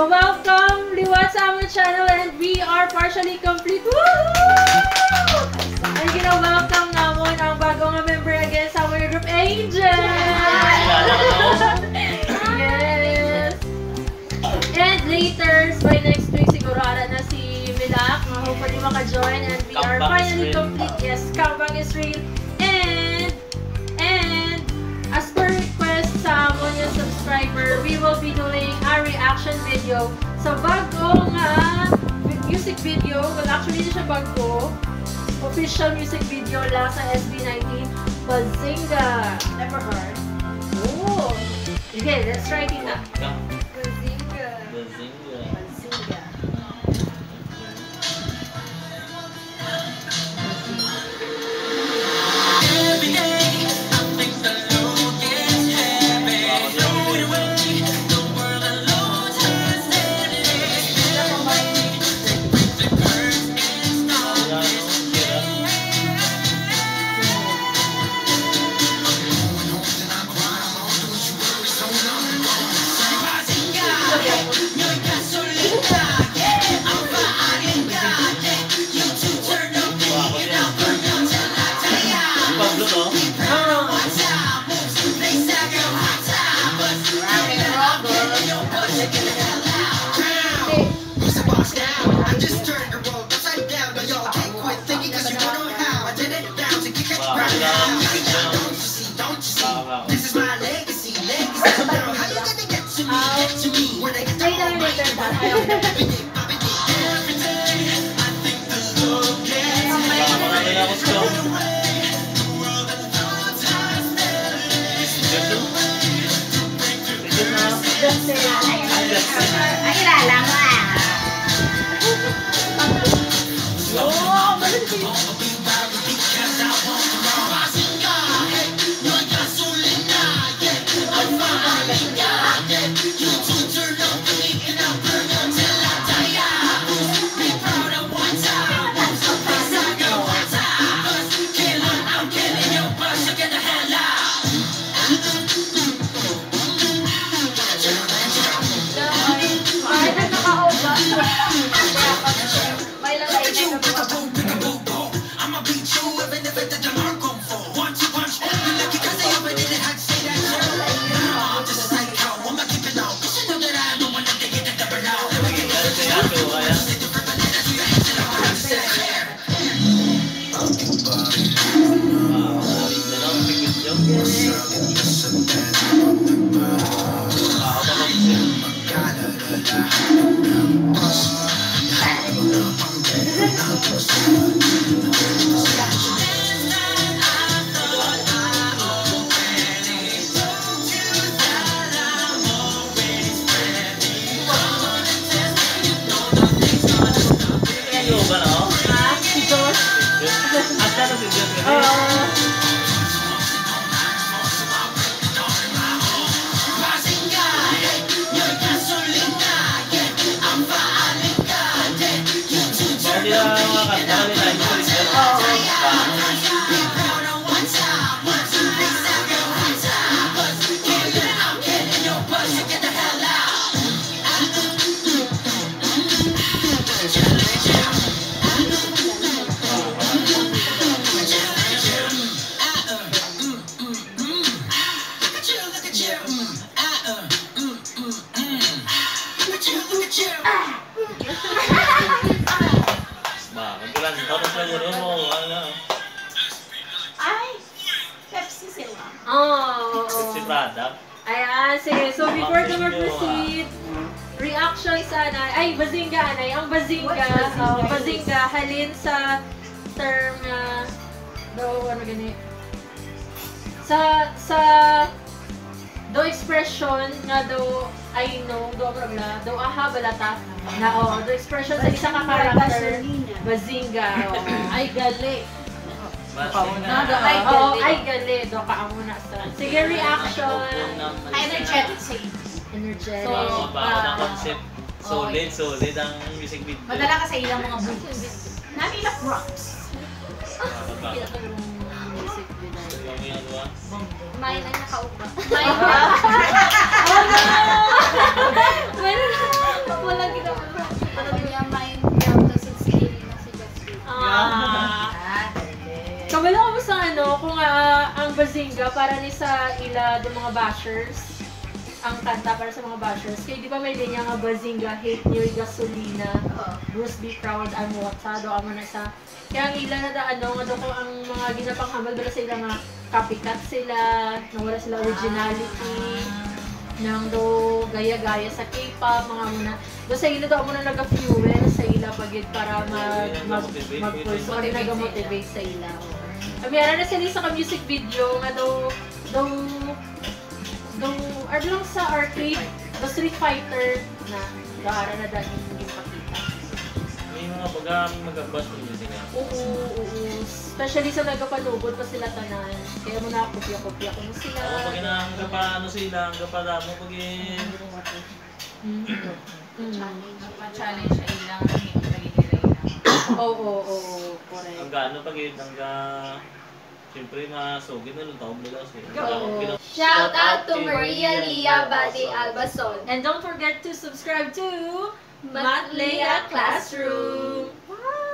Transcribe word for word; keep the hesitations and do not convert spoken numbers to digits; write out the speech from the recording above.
So welcome liwat sa aming channel and we are partially complete. Woo! And gina-welcome namon ang bagong member again sa aming group, Angel! Yes! And later, by next week siguro ara na si Milak. Hopefully maka-join and we are finally complete. Yes, comeback is real. And, and, as per request sa amon yung subscriber, we will be doing a reaction video sa bagong uh, music video. Well, actually, hindi siya bago. Official music video lang sa S B nineteen Bazinga. Never heard? Oh! Okay, let's try it na. Bazinga. Bazinga. Bazinga. Ayan, sige. So, before to proceed, reaction sana. Ay, Bazinga, anay. Ang Bazinga, uh, Bazinga, halin sa term na, do, ano gani? Sa, sa, do expression nga do, I know, do, progla, do, aha, balata. Na, o, do expression sa isa ka character, Bazinga. Ay, gali. Ay, gali. Ay, gali. Do, kaamuna sa. Sige, reaction. Energetic save. Energetic. So, bago ng concept. Solid, solid ang music video. Madala ka sa ilang mga books. Namin na props. Music video. May na nakaupa. May na. Oh no! Kabalo ko sa ano, kung uh, ang Bazinga para ni sa ila ng mga bashers, ang kanta para sa mga bashers. Kaya di ba may linya nga Bazinga, hate new gasolina, Bruce be proud, I'm watado, amo na sa. Kaya ang ila na da ano, nga ko ang mga ginapanghamal bala sa ila nga copycat sila, nawala sila originality, nang do gaya-gaya sa K-pop, mga muna. Do sa ila do amo na naga-fuel sa ila pagid para mag mag mag-person, nag-motivate sa ila. Mayroon na sila sa music video nga daw daw daw ano lang sa arcade, the Street Fighter na gaara na dahil hindi pakita. May mga bagang mag-abas ng music nga. Oo, oo. Especially sa nagapalugod pa sila tanan. Kaya mo na kopya-kopya ko mo sila. Oo, pag hanggang pa ano sila, hanggang pa damo pag Challenge sa ilang pagigilay na. Oo, oo, correct. hanggang ano pag hanggang siyempre masugid na lang taong nila kasi. Oo. Shout out to Maria Lia Badi Albason. And don't forget to subscribe to Matlea Classroom. Wow!